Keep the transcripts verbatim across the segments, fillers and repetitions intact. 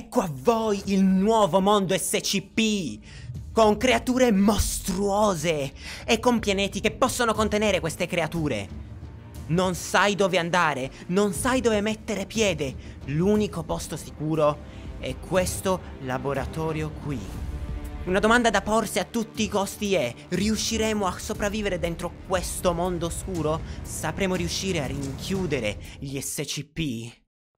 Ecco a voi il nuovo mondo S C P, con creature mostruose e con pianeti che possono contenere queste creature. Non sai dove andare, non sai dove mettere piede. L'unico posto sicuro è questo laboratorio qui. Una domanda da porsi a tutti i costi è: riusciremo a sopravvivere dentro questo mondo oscuro? Sapremo riuscire a rinchiudere gli S C P?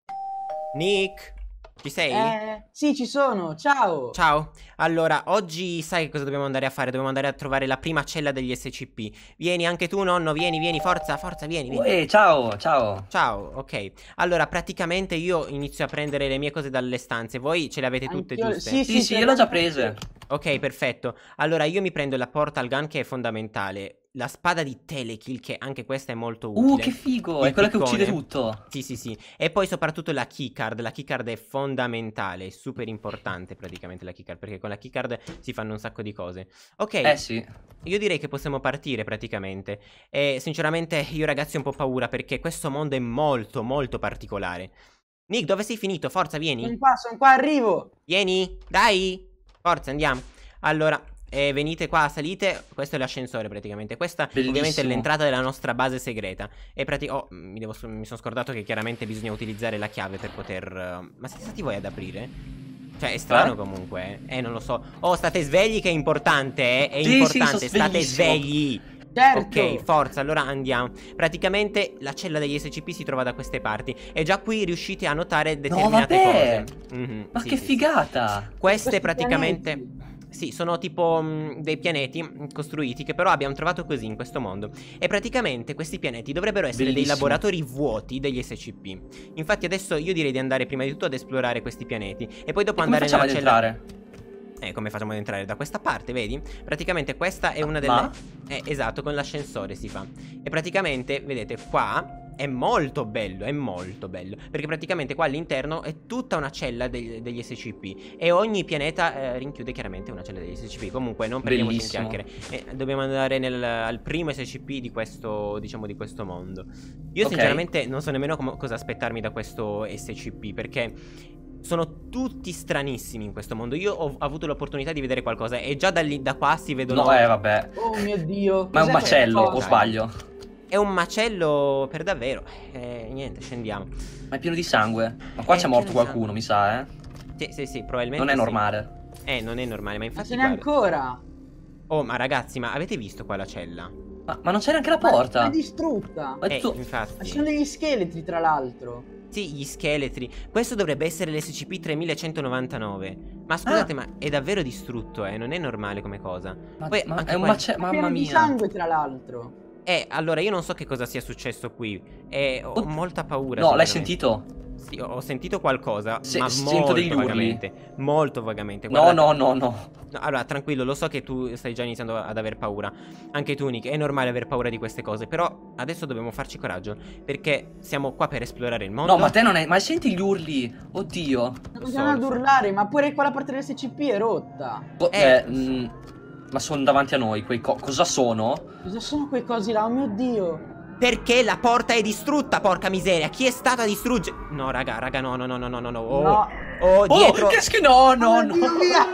Nick? Ci sei? Eh, sì, ci sono, ciao! Ciao, allora, oggi sai che cosa dobbiamo andare a fare? Dobbiamo andare a trovare la prima cella degli S C P. Vieni anche tu, nonno, vieni, vieni, forza, forza, vieni, vieni. Uè, ciao, ciao. Ciao, ok. Allora, praticamente io inizio a prendere le mie cose dalle stanze. Voi ce le avete tutte Anch'io- giuste? sì, Sì, sì, io l'ho già prese. Ok, perfetto. Allora, io mi prendo la portal gun che è fondamentale. La spada di Telekill, che anche questa è molto utile. Uh, che figo, Il è quella che piccone. uccide tutto. Sì, sì, sì. E poi soprattutto la keycard. La keycard è fondamentale, è super importante praticamente la keycard, perché con la keycard si fanno un sacco di cose. Ok, Eh sì. io direi che possiamo partire praticamente. E sinceramente io ragazzi ho un po' paura perché questo mondo è molto, molto particolare. Nick, dove sei finito? Forza, Sono vieni. qua, sono qua, arrivo! Vieni, dai. Forza, andiamo. Allora, eh, venite qua, salite. Questo è l'ascensore praticamente. Questa Bellissimo. ovviamente è l'entrata della nostra base segreta. E prati- oh, mi, devo- mi sono scordato che chiaramente bisogna utilizzare la chiave per poter... uh, Ma siete stati voi ad aprire? Cioè, è strano Eh? comunque, eh. Eh, non lo so. Oh, state svegli che è importante, eh. È Sì, sì, importante, sono state sveglissimo. svegli. Certo! Ok, forza, allora andiamo. Praticamente la cella degli S C P si trova da queste parti. E già qui riuscite a notare determinate vabbè! cose. Mhm, Ma sì, che sì, sì. figata! Queste Questi praticamente... pianeti. Sì, sono tipo mh, dei pianeti mh, costruiti che però abbiamo trovato così in questo mondo. E praticamente questi pianeti dovrebbero essere dei Bellissimo. laboratori vuoti degli S C P. Infatti adesso io direi di andare prima di tutto ad esplorare questi pianeti e poi dopo E come andare facciamo ad nella cella... entrare? Eh, come facciamo ad entrare? Da questa parte, vedi? Praticamente questa è una delle... Ma? Eh, esatto, con l'ascensore si fa. E praticamente, vedete, qua è molto bello, è molto bello. Perché praticamente qua all'interno è tutta una cella degli, degli S C P. E ogni pianeta eh, rinchiude chiaramente una cella degli S C P. Comunque, non perdiamoci in Bellissimo. chiacchiere. Eh, dobbiamo andare nel, al primo S C P di questo, diciamo, di questo mondo. Io Ok. sinceramente non so nemmeno com- cosa aspettarmi da questo S C P, perché... sono tutti stranissimi in questo mondo. Io ho avuto l'opportunità di vedere qualcosa e già da, lì, da qua si vedono... No, eh, vabbè. Oh mio Dio! Ma è un cos'è macello, questa o cosa? sbaglio? È un macello per davvero. Eh, niente, scendiamo. Ma è pieno di sangue. Ma qua Eh, c'è pieno morto di qualcuno, sangue. mi sa, eh. Sì, sì, sì, probabilmente Non è sì. normale. Eh, non è normale, ma Ma infatti ce n'è guarda. ancora! Oh, ma ragazzi, ma avete visto qua la cella? Ma, ma non c'è neanche la Ma porta. è distrutta! Ma Eh, tu... Ma ci infatti. sono degli scheletri, tra l'altro! Sì, gli scheletri. Questo dovrebbe essere l'S C P tremilacentonovantanove. Ma scusate, Ah. ma è davvero distrutto, eh? Non è normale come cosa. Ma, Poi, ma anche è un qua- macello, È mamma pieno di mia. sangue, tra l'altro! Eh, allora io non so che cosa sia successo qui. E ho Oh, molta paura. No, l'hai sinceramente. sentito? Sì, ho ho sentito qualcosa, Se- ma sento molto degli urli. vagamente. Molto vagamente. No, Guardate- no, no, no. No, allora, tranquillo, lo so che tu stai già iniziando ad aver paura. Anche tu, Nick, è normale aver paura di queste cose. Però adesso dobbiamo farci coraggio. Perché siamo qua per esplorare il mondo. No, ma te non è... Ma senti gli urli? Oddio. Non Lo so, continuano ad lo so. urlare, ma pure quella parte dell'S C P è rotta! Co- Eh, eh, mm, ma sono davanti a noi, quei co- cosa sono? Cosa sono quei cosi là? Oh mio Dio! Perché la porta è distrutta, porca miseria. Chi è stato a distruggere? No, raga, raga, no, no, no, no, no, no, no. Oh, No. oh, dietro. Oh, che schifo! No, no, Oh no. mio Dio, via!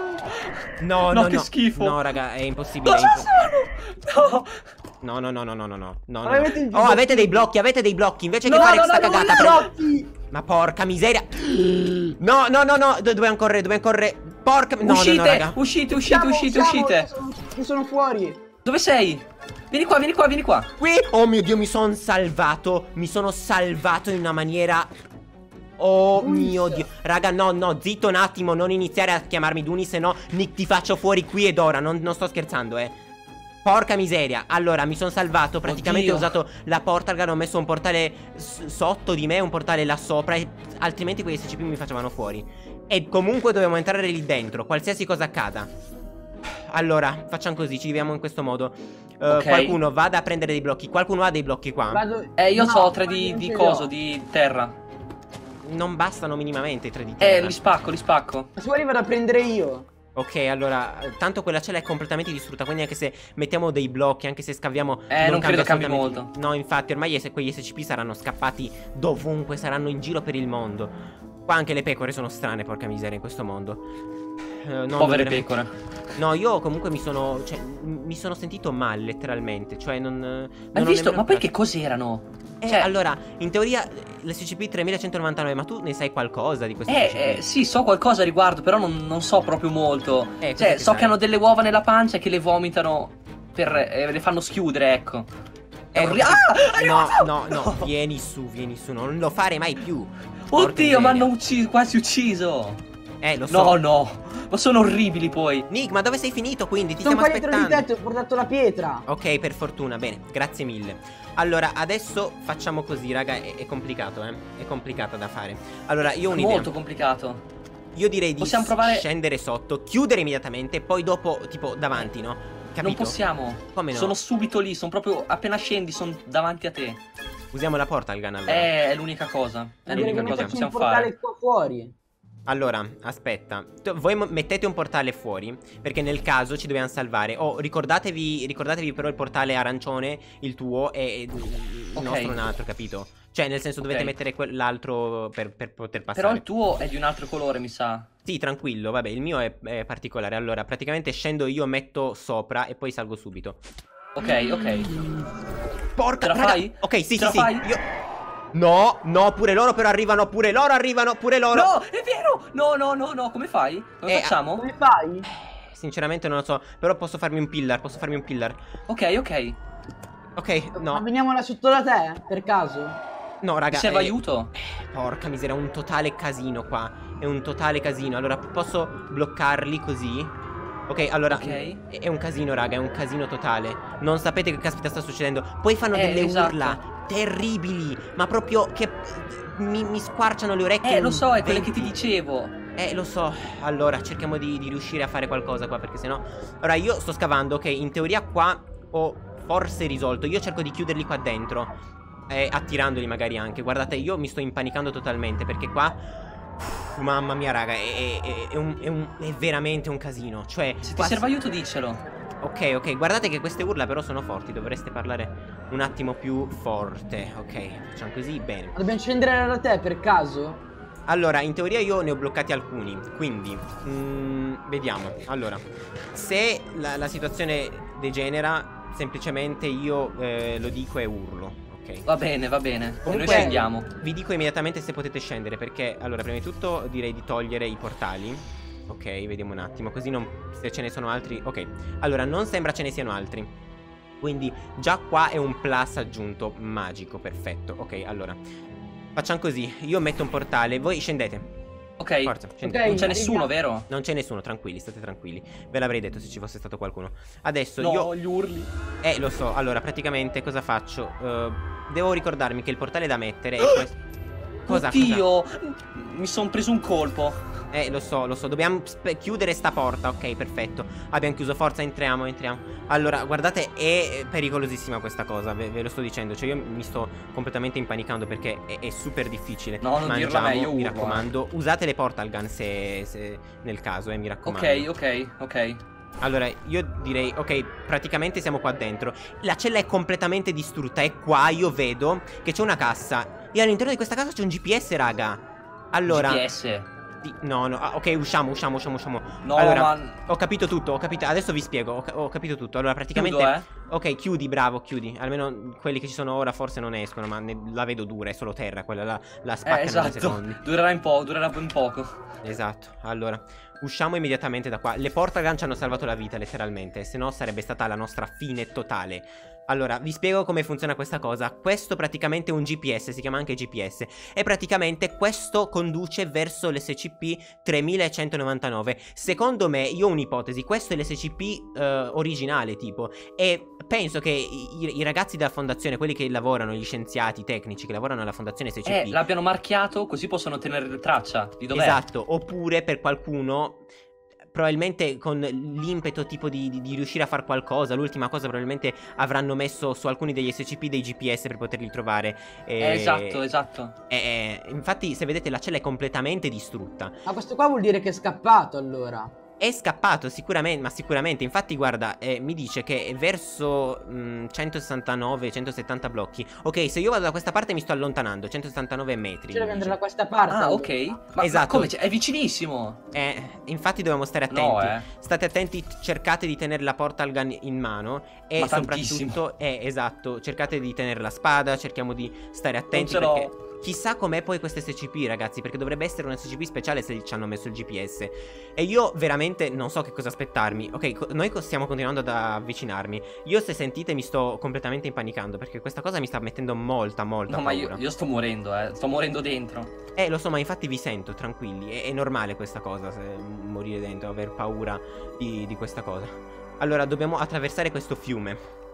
No, No, no, che no. schifo. No, raga, è impossibile. è Cosa impo- sono? No. No, no, no, no, no, no, no, no, Ma no. avete il Oh, avete gioco- dei blocchi, avete dei blocchi. Invece No, che fare no, questa no, no, cagata, no, prendete- Blocchi! Ma porca miseria. No, no, no, no. Do- dobbiamo correre, dobbiamo correre. Porca. No, uscite, no, no, raga. uscite, uscite, Siamo- uscite, siamo- uscite. Io sono, io sono fuori! Dove sei? Vieni qua, vieni qua, vieni qua. Qui. Oh mio Dio, mi sono salvato. Mi sono salvato in una maniera. Oh Dunis. mio Dio. Raga, no, no, zitto un attimo. Non iniziare a chiamarmi Dunis, se no Nick ti faccio fuori qui ed ora. Non, non sto scherzando, eh. Porca miseria. Allora, mi sono salvato. Praticamente Oddio. ho usato la portal gun. Ho messo un portale s- sotto di me, un portale là sopra. E altrimenti quegli S C P mi facevano fuori. E comunque dobbiamo entrare lì dentro, qualsiasi cosa accada. Allora, facciamo così, ci viviamo in questo modo. Eh, Ok. Qualcuno vada a prendere dei blocchi. Qualcuno ha dei blocchi qua. Vado... Eh, io No, so tre ma di, non di ce li coso, ho. di terra. Non bastano minimamente i tre di Eh, terra. li spacco, li spacco. Ma se vuoi li vado a prendere io. Ok, allora, tanto quella cella è completamente distrutta. Quindi anche se mettiamo dei blocchi, anche se scaviamo, Eh, non credo cambi assolutamente- molto. No, infatti, ormai es- quegli S C P saranno scappati dovunque, saranno in giro per il mondo. Qua anche le pecore sono strane, porca miseria, in questo mondo. Eh, non Povere veramente- pecore. No, io comunque mi sono, cioè, m- mi sono sentito male, letteralmente. Cioè, non... non Hai ho visto? nemmeno Ma poi che imparato. cos'erano? Eh, Cioè, allora, in teoria l'S C P tremilacentonovantanove, ma tu ne sai qualcosa di questo S C P? Eh, eh, sì, so qualcosa a riguardo, però non, non so proprio molto. Eh, cos'è Cioè, che so sai? che hanno delle uova nella pancia e che le vomitano per... eh, le fanno schiudere, ecco. È Eh, orri- ho Ah! capito. No, Arrivato! no, no, vieni su, vieni su, non lo fare mai più. Porca Oddio, miseria. mi hanno ucciso, quasi ucciso. Eh, lo so. No, no, ma sono orribili poi. Nick, ma dove sei finito quindi? Ti Sono stiamo qua dietro di aspettando. te, ti ho portato la pietra. Ok, per fortuna, bene, grazie mille. Allora, adesso facciamo così, raga, è, è complicato, eh. È complicata da fare. Allora, io ho un'idea. Molto complicato. Io direi di Possiamo provare- scendere sotto, chiudere immediatamente e poi dopo, tipo, davanti, no? Capito? Non possiamo. Come no? Sono subito lì, sono proprio appena scendi, sono davanti a te. Usiamo la portal gun allora. Eh, è l'unica cosa. È Vuol dire l'unica che cosa che metterci un possiamo portale fare. qua fuori. Allora, aspetta. Tu- Voi mo- mettete un portale fuori, perché nel caso ci dobbiamo salvare. Oh, ricordatevi, ricordatevi però il portale arancione, il tuo, e e il Ok. nostro un altro, capito? Cioè, nel senso dovete Ok. mettere quell'altro per, per poter passare. Però il tuo è di un altro colore, mi sa. Sì, tranquillo, vabbè, il mio è, è particolare. Allora, praticamente scendo io, metto sopra e poi salgo subito. Ok, ok. Porca, Ce la raga. fai? Ok, sì, Ce sì, la sì. fai? Io... No, no, pure loro però arrivano, pure loro arrivano, pure loro. No, è vero! No, no, no, no, come fai? Come Eh, facciamo? Come fai? Sinceramente non lo so, però posso farmi un pillar, posso farmi un pillar. Ok, ok. Ok, Ma no, veniamo là sotto da te, per caso? no, Ti raga. serve eh, aiuto? Porca miseria, è un totale casino qua. È un totale casino. Allora, posso bloccarli così? Ok, allora, Ok. è un casino, raga, è un casino totale. Non sapete che caspita sta succedendo. Poi fanno Eh, delle esatto. urla terribili, ma proprio che mi, mi squarciano le orecchie. Eh, lo so, è in quelle che ti venti. dicevo. Eh, lo so. Allora, cerchiamo di, di riuscire a fare qualcosa qua, perché sennò... Ora, io sto scavando, ok, in teoria qua ho forse risolto. Io cerco di chiuderli qua dentro, eh, attirandoli magari anche. Guardate, io mi sto impanicando totalmente, perché qua... uff, mamma mia, raga, è, è- è un- è un- è veramente un casino. Cioè, Se ti qua- serve aiuto, diccelo. Ok, ok, guardate che queste urla però sono forti. Dovreste parlare un attimo più forte. Ok, facciamo così, bene. Ma dobbiamo scendere da te, per caso? Allora, in teoria io ne ho bloccati alcuni, quindi mm, vediamo. Allora, se la, la situazione degenera, semplicemente io eh, lo dico e urlo, ok? Va bene, va bene. E noi Comunque- scendiamo. Vi dico immediatamente se potete scendere, perché allora, prima di tutto direi di togliere i portali. Ok, vediamo un attimo, così non, se ce ne sono altri. Ok, allora, non sembra ce ne siano altri. Quindi già qua è un plus aggiunto magico, perfetto. Ok, allora, facciamo così, io metto un portale, voi scendete. Ok. Forza, scendete. Ok. Non c'è arriviamo. nessuno, vero? Non c'è nessuno, tranquilli, state tranquilli. Ve l'avrei detto se ci fosse stato qualcuno. Adesso No, io... gli urli. Eh, lo so, allora, praticamente cosa faccio? Eh, devo ricordarmi che il portale da mettere è questo. Cosa? Oddio, mi sono preso un colpo. Cosa? Eh, lo so, lo so, dobbiamo spe- chiudere sta porta, ok, perfetto. Abbiamo chiuso, forza, entriamo, entriamo. Allora, guardate, è pericolosissima questa cosa, ve, ve lo sto dicendo. Cioè, io mi sto completamente impanicando perché è, è super difficile. No, non dirla a me, io mi urlo, raccomando. Usate le portal gun se, se nel caso, eh, mi raccomando. Ok, ok, ok. Allora, io direi, ok, praticamente siamo qua dentro. La cella è completamente distrutta e qua io vedo che c'è una cassa. E all'interno di questa casa c'è un G P S, raga. Allora... G P S. Sì, no, no, ah, ok, usciamo, usciamo, usciamo, usciamo. No, allora, ma... ho capito tutto, ho capito, adesso vi spiego, ho, ca- ho capito tutto. Allora, praticamente... Chiudo, eh. Ok, chiudi, bravo, chiudi. Almeno quelli che ci sono ora forse non escono, ma ne- la vedo dura, è solo terra, quella la, la spaccano Eh, in due esatto. secondi. Durerà un po', durerà un poco. Esatto, allora, usciamo immediatamente da qua. Le portagun ci hanno salvato la vita, letteralmente, se no sarebbe stata la nostra fine totale. Allora, vi spiego come funziona questa cosa. Questo praticamente è un G P S, si chiama anche G P S. E praticamente questo conduce verso l'S C P tremilacentonovantanove. Secondo me, io ho un'ipotesi, questo è l'S C P eh, originale, tipo. E penso che i, i ragazzi della fondazione, quelli che lavorano, gli scienziati, i tecnici che lavorano alla fondazione S C P... Eh, l'abbiano marchiato così possono tenere traccia di dov'è. Esatto, oppure per qualcuno... Probabilmente con l'impeto tipo di, di, di riuscire a fare qualcosa. L'ultima cosa probabilmente avranno messo su alcuni degli S C P dei G P S per poterli trovare. Eh, e- esatto, esatto. e- infatti se vedete la cella è completamente distrutta. Ma questo qua vuol dire che è scappato, allora. È scappato sicuramente, ma sicuramente. Infatti guarda, eh, mi dice che è verso mh, centosessantanove centosettanta blocchi. Ok, se io vado da questa parte mi sto allontanando, centosessantanove metri. Ci mi deve dice. andare da questa parte. Ah, allora. ok. Ma, Esatto. ma come? Cioè, è vicinissimo. Eh, infatti dobbiamo stare attenti. No, eh. State attenti, cercate di tenere la portal gun in mano. E Ma soprattutto, eh, esatto, cercate di tenere la spada, cerchiamo di stare attenti ce l'ho. perché chissà com'è poi questa S C P, ragazzi, perché dovrebbe essere una S C P speciale se ci hanno messo il G P S. E io veramente non so che cosa aspettarmi. Ok, co noi stiamo continuando ad avvicinarmi. Io, se sentite, mi sto completamente impanicando perché questa cosa mi sta mettendo molta, molta No, ma paura. io, io sto morendo, eh. Sto morendo dentro. Eh, lo so, ma infatti vi sento, tranquilli. È, è normale questa cosa, se morire dentro, aver paura di, di questa cosa. Allora, dobbiamo attraversare questo fiume.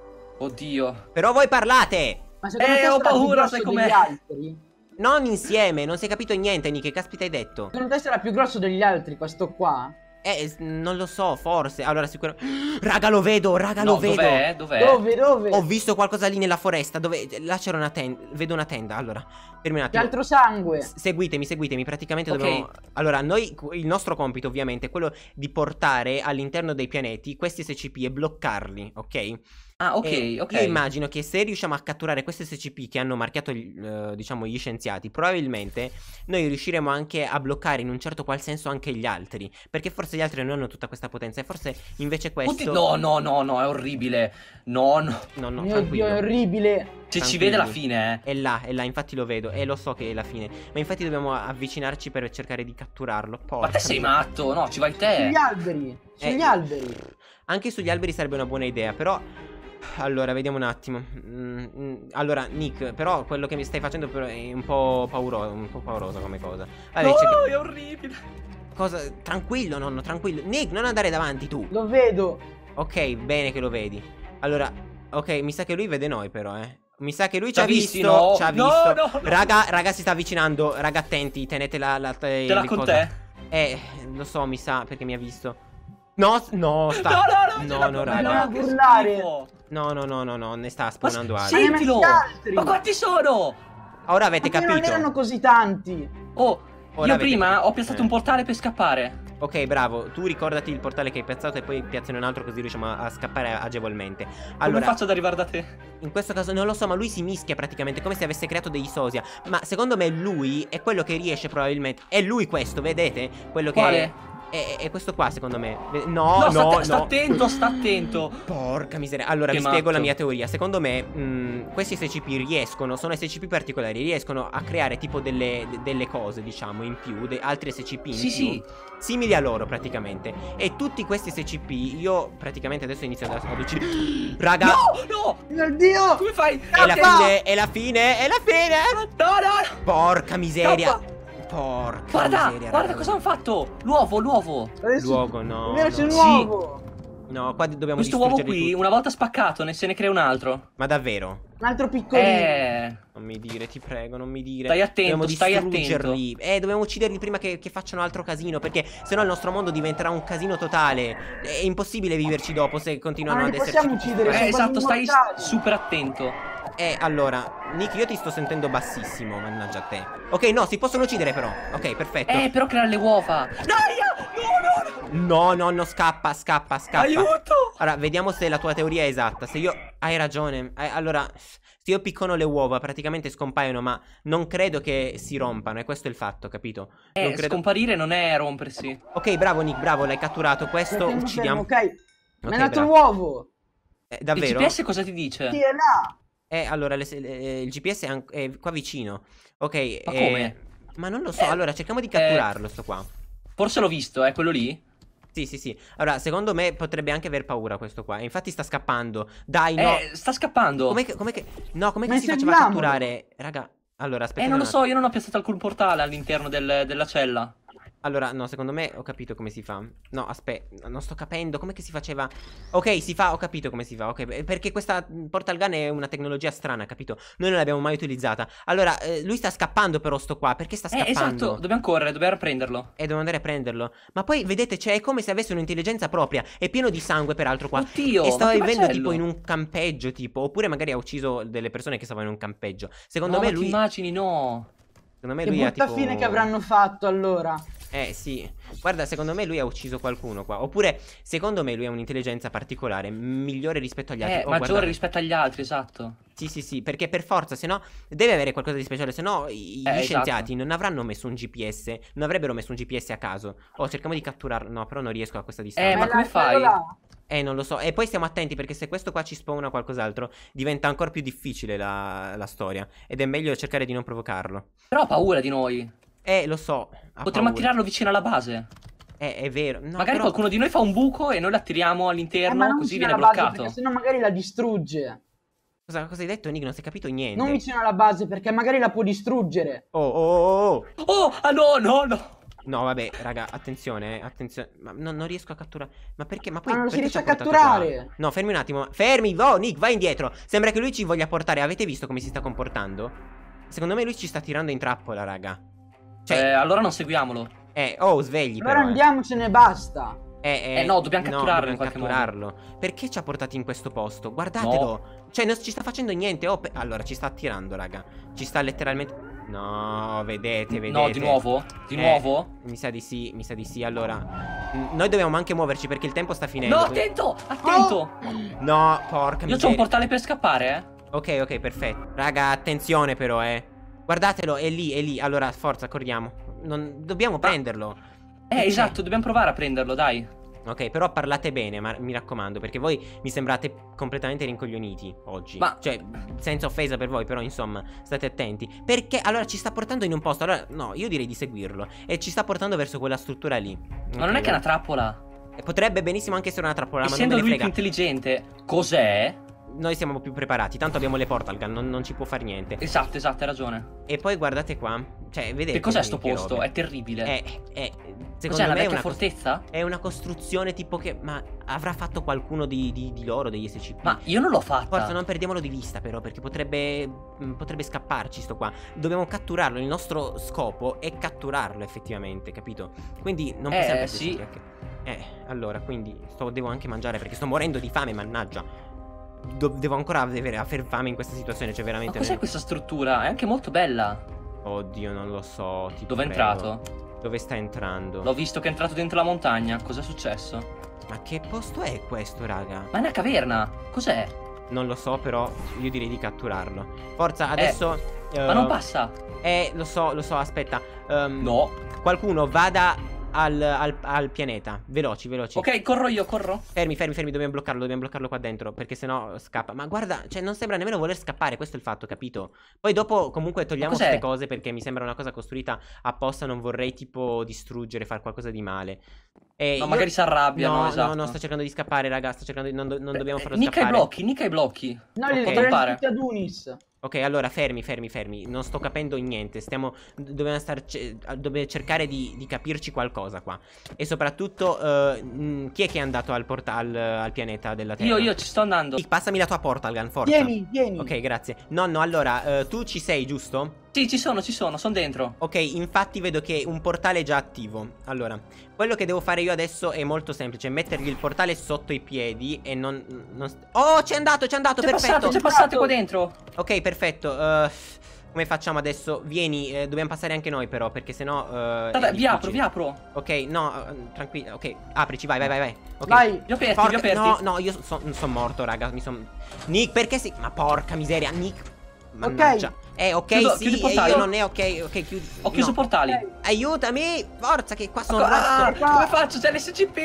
Oddio. Però voi parlate! Ma secondo Eh, te ho sarà più paura, grosso sai degli com'è? altri? Non insieme, non si è capito niente, Nick, che caspita hai detto? Secondo te sarà più grosso degli altri questo qua? Eh, s- non lo so, forse. Allora, sicuramente... Raga, lo vedo, raga, No, lo vedo. dov'è? Dov'è? Dove, dove? Ho visto qualcosa lì nella foresta, dove... Là c'era una tenda, vedo una tenda, allora... Fermi un C'è attimo. altro sangue. S- Seguitemi, seguitemi, praticamente Ok. dobbiamo... Allora, noi, il nostro compito ovviamente è quello di portare all'interno dei pianeti questi S C P e bloccarli, ok? Ah, ok, E ok. Io immagino che se riusciamo a catturare questi S C P che hanno marchiato, gli- eh, diciamo, gli scienziati, probabilmente noi riusciremo anche a bloccare in un certo qual senso anche gli altri, perché forse gli altri non hanno tutta questa potenza e forse invece questo... Oddio, no, no, no, no, è orribile. No, no. No, no, Mio tranquillo. Dio, è orribile. Se ci Tranquilli. vede alla fine, eh. È là, è là, infatti lo vedo e lo so che è la fine. Ma infatti dobbiamo avvicinarci per cercare di catturarlo. Ma Porca te sei miseria. matto, no, ci vai te. Sugli alberi. Sugli Eh, alberi. Anche sugli alberi sarebbe una buona idea, però... Allora, vediamo un attimo. Mm, mm, allora, Nick, però quello che mi stai facendo però è un po' pauroso, un po' paurosa come cosa. Vabbè, No, cerca- è orribile. cosa... Tranquillo, nonno, tranquillo. Nick, non andare davanti tu. Lo vedo. Ok, bene che lo vedi. Allora, ok, mi sa che lui vede noi però, eh. Mi sa che lui ci Ci ha ha visti, visto, no? ci ha No, visto. no, no. Raga, raga, si sta avvicinando. Raga, attenti, tenete la... la Ce l'ha il con coso. te? Eh, lo so, mi sa, perché mi ha visto. No, s- no, sta... No, no, no, ce no, l'ha no, con raga. me, non no, che urlare. schifo. No, no, no, no, no, ne sta Ma spawnando s- altri. Ne hai sentilo. messi altri. Ma quanti sono? Ora avete Ma che non capito. erano così tanti. Oh, Ora io avete prima capito. ho piazzato Eh. un portale per scappare. Ok, bravo. Tu ricordati il portale che hai piazzato e poi piazzane un altro così riusciamo a, a scappare agevolmente. Come Allora, faccio ad arrivare da te? in questo caso non lo so, ma lui si mischia praticamente come se avesse creato degli sosia. Ma secondo me lui è quello che riesce probabilmente. È lui questo, vedete? Quello che... Quale? È, è questo qua secondo me. Ve- No, No, no, sta, no. sta attento, sta attento. Porca miseria. Allora Che vi spiego matto. la mia teoria. Secondo me mh, questi S C P riescono, sono S C P particolari, riescono a creare tipo delle, de- delle cose, diciamo, in più, de- altri S C P in Sì, più, sì. simili a loro praticamente. E tutti questi S C P io praticamente adesso inizio ad, ad uccidere. Raga, No, no. Mio Dio. Come fai? è la fine, è la fine, è la fine. No, no, no. Porca miseria. Scappa. Porca Guarda, miseria. guarda raga. cosa hanno fatto. L'uovo, l'uovo. Adesso... Luogo, no. È vero, c'è un no. Sì. uovo. No, qua dobbiamo Questo uovo distruggerli qui, tutti. una volta spaccato, ne se ne crea un altro. Ma davvero? Un altro piccolino. Eh. Non mi dire, ti prego, non mi dire. Stai attento, Dobbiamo stai distruggerli. Eh, dobbiamo ucciderli prima che, che facciano altro casino. Perché sennò il nostro mondo diventerà un casino totale. È impossibile viverci dopo se continuano Ma ad li esserci. possiamo uccidere, Eh, sono esatto, quasi stai immortali. super attento. Eh, allora, Nick, io ti sto sentendo bassissimo, mannaggia a te. Ok, no, si possono uccidere però. Ok, perfetto. Eh, però creare le uova. Daia! No, no, no. No, nonno, scappa, scappa, scappa. Aiuto! Allora, vediamo se la tua teoria è esatta. Se io... Hai ragione. Eh, allora, se io piccono le uova, praticamente scompaiono, ma non credo che si rompano. E questo è il fatto, capito? Non Eh, credo... scomparire non è rompersi. Ok, bravo Nick, bravo, l'hai catturato. Questo Fermo, uccidiamo. fermo, ok. Mi Ok, ha dato bravo. l'uovo. Eh, Il davvero? G P S cosa ti dice? Sì, è là. Eh, allora, le- le- il G P S è, an- è qua vicino. Ok, Ma eh, come? Ma non lo so, Eh, allora cerchiamo di catturarlo sto qua. Forse l'ho visto, è quello lì? Sì, sì, sì. Allora, secondo me potrebbe anche aver paura questo qua. Infatti sta scappando. Dai, no. Eh, sta scappando. Com'è che, com'è che... No, com'è Ma che si faceva seguiamolo. catturare? Raga, allora, aspetta Eh, non un lo so, io non ho piazzato alcun portale all'interno del- della cella. Allora, no, secondo me ho capito come si fa. No, aspetta, non sto capendo. Com'è che si faceva? Ok, si fa, ho capito come si fa. Ok, eh, perché questa mh, portal gun è una tecnologia strana, capito? Noi non l'abbiamo mai utilizzata. Allora, eh, lui sta scappando però sto qua. Perché sta Eh, scappando? esatto, dobbiamo correre, dobbiamo prenderlo. E devo andare a prenderlo. Ma poi, vedete, cioè, è come se avesse un'intelligenza propria. È pieno di sangue, peraltro, qua. Oddio, E stava ma che vivendo macello. tipo in un campeggio, tipo. Oppure magari ha ucciso delle persone che stavano in un campeggio. Secondo No, me ma ti lui... immagini, no. Secondo me Che lui ha brutta tipo... fine che avranno fatto allora. Eh sì, guarda, secondo me lui ha ucciso qualcuno qua. Oppure, secondo me lui ha un'intelligenza particolare, migliore rispetto agli altri. Eh, Oh, maggiore guardate. rispetto agli altri, esatto. Sì, sì, sì, perché per forza, se no deve avere qualcosa di speciale, se no i- gli Eh, scienziati esatto. non avranno messo un G P S, non avrebbero messo un G P S a caso. Oh, cerchiamo di catturarlo. No, però non riesco a questa distanza. Eh, ma è come là- fai? quello là. Eh, non lo so. E poi stiamo attenti perché se questo qua ci spawna qualcos'altro, diventa ancora più difficile la, la storia. Ed è meglio cercare di non provocarlo. Però ha paura di noi. Eh, lo so. ha Potremmo paura. attirarlo vicino alla base. Eh, è vero. No, Magari però- qualcuno di noi fa un buco e noi l'attiriamo Eh, ma all'interno, non così vicino viene alla base, bloccato. perché sennò magari la distrugge. Cosa, cosa hai detto, Nick? Non si è capito niente. Non vicino alla base, perché magari la può distruggere. Oh, oh, oh, oh. Oh, ah no, no, no. No, vabbè, raga, attenzione, eh, attenzione. Ma non, non riesco a catturare. Ma perché? Ma poi Ma non si perché riesce ci ha a portato catturare. qua? No, fermi un attimo. Fermi, oh, Nick, vai indietro. Sembra che lui ci voglia portare. Avete visto come si sta comportando? Secondo me lui ci sta tirando in trappola, raga. Cioè, Eh, allora non seguiamolo. eh, oh, svegli Allora però. eh. andiamocene e basta. Eh, Eh, no, dobbiamo catturarlo dobbiamo in qualche modo. catturarlo. Perché ci ha portati in questo posto? Guardatelo. Cioè, non ci sta facendo niente. Oh, pe- allora, ci sta attirando, raga. Ci sta letteralmente. No, vedete, vedete. No, di nuovo? Di Eh, nuovo? Mi sa di sì, mi sa di sì. Allora, m- noi dobbiamo anche muoverci perché il tempo sta finendo. No, quindi- attento! Attento! No, porca Io c'ho miseria. un portale per scappare, eh. Ok, ok, perfetto. Raga, attenzione però, eh. Guardatelo, è lì, è lì. Allora, forza, corriamo. Non... Dobbiamo prenderlo. Eh, Che esatto, c'è? dobbiamo provare a prenderlo, dai. Ok, però parlate bene, ma mi raccomando, perché voi mi sembrate completamente rincoglioniti oggi. Ma- Cioè, senza offesa per voi, però insomma, state attenti. Perché allora ci sta portando in un posto. Allora, no, io direi di seguirlo. E ci sta portando verso quella struttura lì. Ma non è che è una trappola. E potrebbe benissimo anche essere una trappola, ma non Essendo me ne lui frega. più intelligente, cos'è? Noi siamo più preparati, tanto abbiamo le portal gun, non, non ci può fare niente. Esatto, esatto, hai ragione. E poi guardate qua. Cioè, vedete Che cos'è che- sto che posto? robe. È terribile. È, è, secondo Cos'è, una me è vecchia una, cos- fortezza? è una costruzione tipo che. Ma avrà fatto qualcuno di, di- di loro, degli S C P? Ma io non l'ho fatta. Forza, non perdiamolo di vista, però, perché potrebbe. mh, Potrebbe scapparci sto qua. Dobbiamo catturarlo. Il nostro scopo è catturarlo, effettivamente, capito? Quindi non Eh, possiamo sì. perderci anche- Eh, allora, quindi sto, devo anche mangiare perché sto morendo di fame, mannaggia. Do- devo ancora avere aver fame in questa situazione, cioè Ma veramente. cos'è questa struttura? È anche molto bella. Oddio, non lo so. ti Dove è prego. entrato? Dove sta entrando? L'ho visto che è entrato dentro la montagna. Cos'è successo? Ma che posto è questo, raga? Ma è una caverna. Cos'è? Non lo so, però io direi di catturarlo. Forza, adesso. Ma non passa. Eh, lo so, lo so, aspetta. Ehm, No. Qualcuno vada al, al- al pianeta. Veloci, veloci. Ok, corro io, corro. Fermi, fermi, fermi, dobbiamo bloccarlo, dobbiamo bloccarlo qua dentro, perché sennò scappa. Ma guarda, cioè non sembra nemmeno voler scappare, questo è il fatto, capito? Poi dopo comunque togliamo Ma cos'è? queste cose perché mi sembra una cosa costruita apposta, non vorrei tipo distruggere, fare qualcosa di male. E No, io- magari si arrabbia, No, no, no, esatto. no, sta cercando di scappare, raga, sta cercando di... Non, do- non dobbiamo farlo Nica i scappare. blocchi, nica i blocchi. No, Lo li può li tappare. tutti ad Unis. Ok, allora fermi, fermi, fermi. Non sto capendo niente. Stiamo. Dobbiamo star ce- dobbiamo cercare di, di capirci qualcosa qua. E soprattutto, eh, mh, chi è che è andato al, porta- al, al pianeta della Terra? Io, io ci sto andando. Nick, passami la tua portal gun, forza. Vieni, vieni. Ok, grazie. Nonno, allora, eh, tu ci sei, giusto? Sì, ci sono, ci sono, sono dentro. Ok, infatti vedo che un portale è già attivo. Allora, quello che devo fare io adesso è molto semplice: mettergli il portale sotto i piedi e non. non st- oh, c'è andato, c'è andato, C'è perfetto. passato, c'è passato qua dentro. Ok, perfetto. eh, come facciamo adesso? Vieni, eh, dobbiamo passare anche noi però, perché sennò... eh, Vabbè, è vi apro, difficile. vi apro. Ok, no, eh, tranquillo, ok, aprici, vai, vai, vai, vai. Ok. Vai. Vi ho aperti, Porca- vi ho aperti. No, no, io sono son morto, raga, mi son... Nick, perché si... Ma porca miseria, Nick... Mannaggia. Eh, ok, Chiudo- sì, chiudi il e portale. io non è ok, ok, chiudi... Ho chiuso i no. portali. Ok. Aiutami, forza, che qua sono Ah, rotto. come faccio? C'è l'S C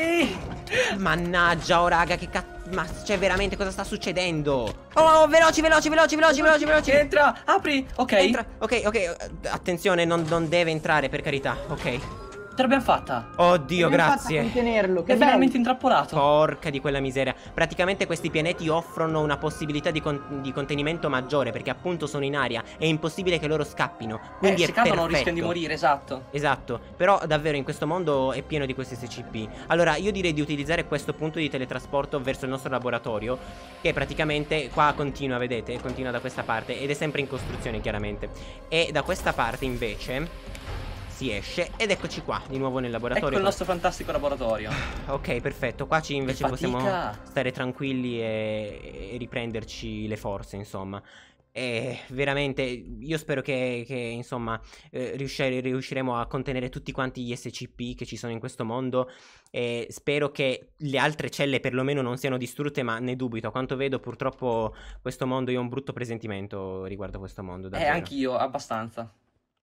P. Mannaggia, oh raga, che cazzo... Ma cioè, veramente, cosa sta succedendo? Oh, veloci, veloci, veloci, veloci, veloci, veloci. Entra, apri. Ok. Entra, ok, ok, eh, attenzione, non, non deve entrare, per carità, ok. Ce l'abbiamo fatta. Oddio, Come hai fatto a grazie. contenerlo? È Che bello. finalmente intrappolato. Porca di quella miseria. Praticamente questi pianeti offrono una possibilità di, con- di contenimento maggiore, perché appunto sono in aria. È impossibile che loro scappino. Quindi eh, è se cadono perfetto. rischiano di morire, esatto. Esatto, però davvero in questo mondo è pieno di questi S C P. Allora io direi di utilizzare questo punto di teletrasporto verso il nostro laboratorio, che praticamente qua continua, vedete, continua da questa parte ed è sempre in costruzione chiaramente. E da questa parte invece si esce ed eccoci qua di nuovo nel laboratorio. Ecco il nostro fantastico laboratorio. Ok, perfetto, qua ci invece Che possiamo fatica. stare tranquilli e, e riprenderci le forze, insomma. E veramente io spero che, che, insomma eh, riuscire- riusciremo a contenere tutti quanti gli S C P che ci sono in questo mondo, e spero che le altre celle perlomeno non siano distrutte, ma ne dubito. A quanto vedo purtroppo questo mondo, io ho un brutto presentimento riguardo questo mondo, Eh, davvero. anch'io, abbastanza.